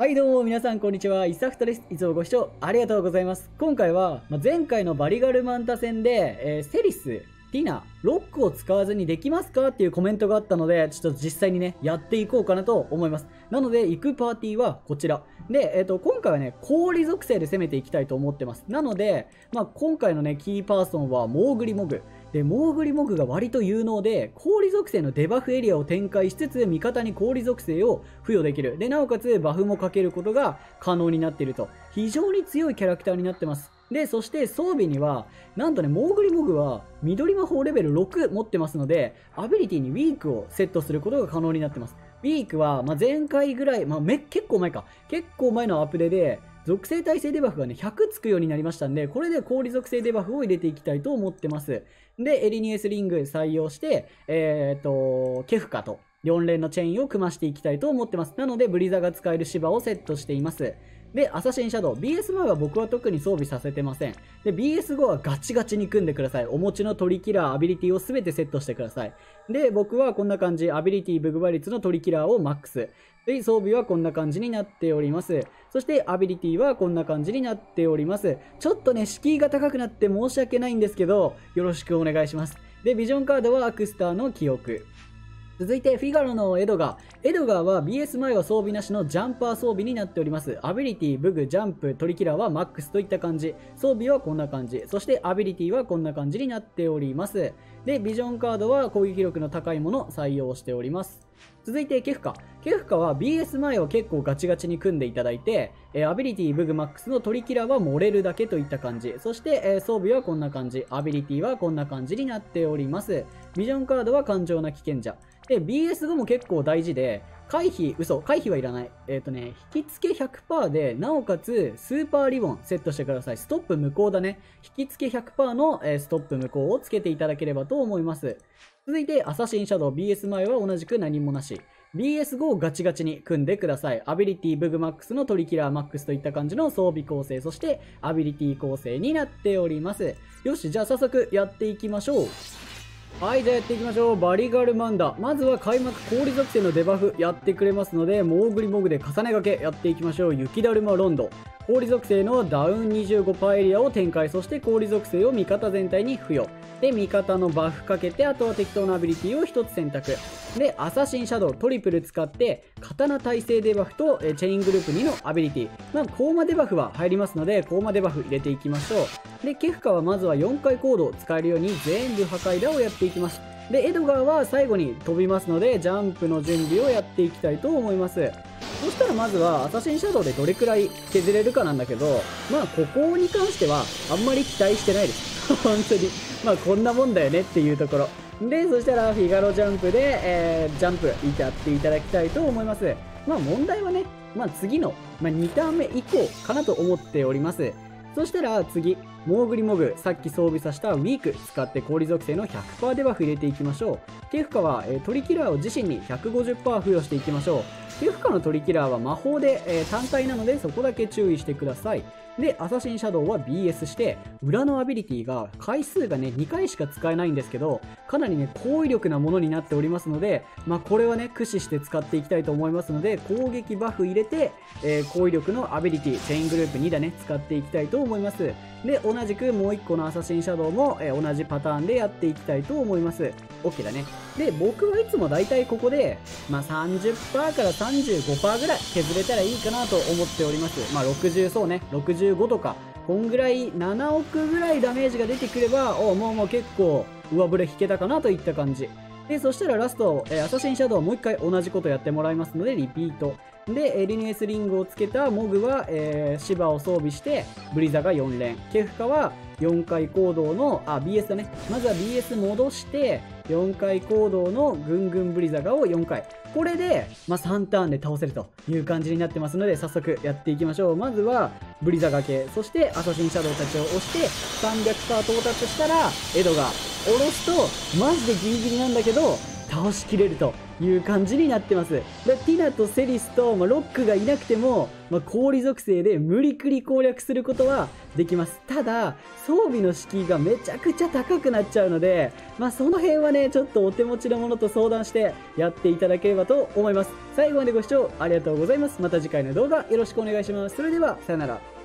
はいどうも皆さんこんにちは、イサフトです。いつもご視聴ありがとうございます。今回は、前回のバリガルマンタ戦で、セリス、ティナ、ロックを使わずにできますかっていうコメントがあったので、ちょっと実際にね、やっていこうかなと思います。なので、行くパーティーはこちら。で、今回はね、氷属性で攻めていきたいと思ってます。なので、今回のね、キーパーソンはモーグリモグ。で、モーグリモグが割と有能で、氷属性のデバフエリアを展開しつつ、味方に氷属性を付与できる。で、なおかつバフもかけることが可能になっていると。非常に強いキャラクターになってます。で、そして装備には、なんとね、モーグリモグは緑魔法レベル6持ってますので、アビリティにウィークをセットすることが可能になってます。ウィークは、前回ぐらい、結構前か。結構前のアップデで、属性耐性デバフがね、100つくようになりましたんで、これで氷属性デバフを入れていきたいと思ってます。で、エリニエスリング採用して、ケフカと4連のチェーンを組ましていきたいと思ってます。なので、ブリザが使える芝をセットしています。で、アサシンシャドウ。BS 前は僕は特に装備させてません。で、BS5 はガチガチに組んでください。お持ちのトリキラー、アビリティを全てセットしてください。で、僕はこんな感じ。アビリティ、ブグバ率のトリキラーをマックス。で、装備はこんな感じになっております。そして、アビリティはこんな感じになっております。ちょっとね、敷居が高くなって申し訳ないんですけど、よろしくお願いします。で、ビジョンカードはアクスターの記憶。続いて、フィガロのエドガー。エドガーは BS 前は装備なしのジャンパー装備になっております。アビリティ、ブグ、ジャンプ、トリキラーはマックスといった感じ。装備はこんな感じ。そしてアビリティはこんな感じになっております。で、ビジョンカードは攻撃力の高いものを採用しております。続いてケフカ。ケフカは BS 前を結構ガチガチに組んでいただいて、アビリティ、ブグ、マックスのトリキラーは漏れるだけといった感じ。そして、装備はこんな感じ。アビリティはこんな感じになっております。ビジョンカードは頑丈な危険者。で、BS5 も結構大事で、回避はいらない。引き付け 100% で、なおかつ、スーパーリボンセットしてください。ストップ無効だね。引き付け 100% の、ストップ無効をつけていただければと思います。続いて、アサシンシャドウ BS 前は同じく何もなし。BS5 をガチガチに組んでください。アビリティ、ブグマックスのトリキラーマックスといった感じの装備構成、そしてアビリティ構成になっております。よし、じゃあ早速やっていきましょう。はい、じゃあやっていきましょう。バリガルマンダ。まずは開幕氷属性のデバフやってくれますので、モーグリモグで重ね掛けやっていきましょう。雪だるまロンド。氷属性のダウン 25% エリアを展開、そして氷属性を味方全体に付与。で、味方のバフかけて、あとは適当なアビリティを1つ選択。で、アサシンシャドウトリプル使って、刀耐性デバフとチェイングループ2のアビリティ。コーマデバフは入りますので、コーマデバフ入れていきましょう。で、ケフカはまずは4回コードを使えるように全部破壊打をやっていきます。で、エドガーは最後に飛びますので、ジャンプの準備をやっていきたいと思います。そしたらまずはアサシンシャドウでどれくらい削れるかなんだけど、ここに関してはあんまり期待してないです。本当に。こんなもんだよねっていうところ。で、そしたらフィガロジャンプで、ジャンプやっていただきたいと思います。問題はね、次の、2ターン目以降かなと思っております。そしたら次、モーグリモグ、さっき装備させたウィーク使って氷属性の 100% デバフ入れていきましょう。ケフカは、トリキラーを自身に 150% 付与していきましょう。ケフカのトリキラーは魔法で、単体なのでそこだけ注意してください。で、アサシンシャドウは BS して、裏のアビリティが回数がね、2回しか使えないんですけど、かなりね、高威力なものになっておりますので、これはね、駆使して使っていきたいと思いますので、攻撃バフ入れて、高威力のアビリティ、チェイングループ2だね、使っていきたいと思います。で、同じくもう1個のアサシンシャドウも、同じパターンでやっていきたいと思います。OK だね。で、僕はいつもだいたいここで、30% から 35% ぐらい削れたらいいかなと思っております。60、そうね、65とか、こんぐらい7億ぐらいダメージが出てくれば、もう結構上振れ引けたかなといった感じ。で、そしたらラスト、アサシンシャドウもう一回同じことやってもらいますので、リピート。で、リニエスリングをつけたモグは、芝を装備して、ブリザが4連。ケフカは4回行動の、BS だね。まずは BS 戻して、4回行動のぐんぐんブリザガを4回。これで、3ターンで倒せるという感じになってますので、早速やっていきましょう。まずは、ブリザガ系、そしてアサシンシャドウたちを押して、300% 到達したら、エドが下ろすと、マジでギリギリなんだけど、倒しきれるという感じになってます。で、ティナとセリスと、ロックがいなくても、氷属性で無理くり攻略することはできます。ただ、装備の敷居がめちゃくちゃ高くなっちゃうので、その辺はね、ちょっとお手持ちのものと相談してやっていただければと思います。最後までご視聴ありがとうございます。また次回の動画よろしくお願いします。それでは、さよなら。